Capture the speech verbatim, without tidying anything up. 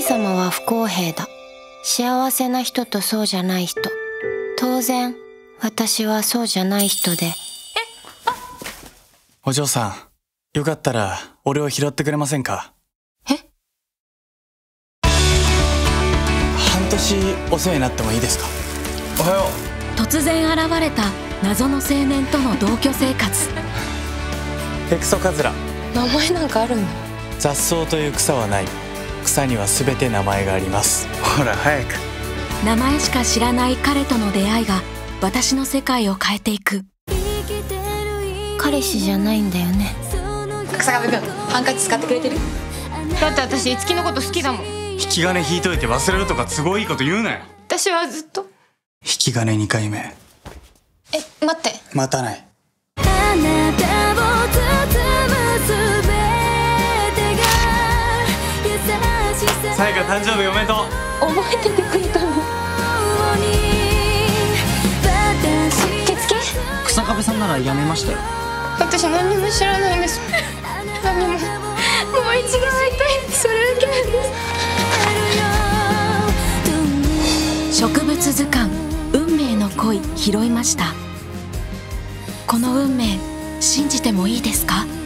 様は不公平だ。幸せな人とそうじゃない人。当然私はそうじゃない人で。え、 あ、お嬢さん、よかったら俺を拾ってくれませんか？ え？ 半年お世話になってもいいですか？おはよう。突然現れた謎の青年との同居生活。 ヘクソカズラ。 名前なんかあるの？ 雑草という草はない。草には全て名前があります。ほら早く。 名前しか知らない彼との出会いが私の世界を変えていく。 彼氏じゃないんだよね。 草壁くん、ハンカチ使ってくれてる？ だって私いつきのこと好きだもん。 引き金引いといて忘れるとか都合いいこと言うなよ。 私はずっと引き金にかいめ。 え、待って。 待たない。さやか誕生日おめでとう。 覚えててくれたの？ 手付け？ 草壁さんならやめましたよ。 私何にも知らないんです。何にも。もう一度会いたい。それだけなんです。植物図鑑運命の恋拾いました。この運命信じてもいいですか？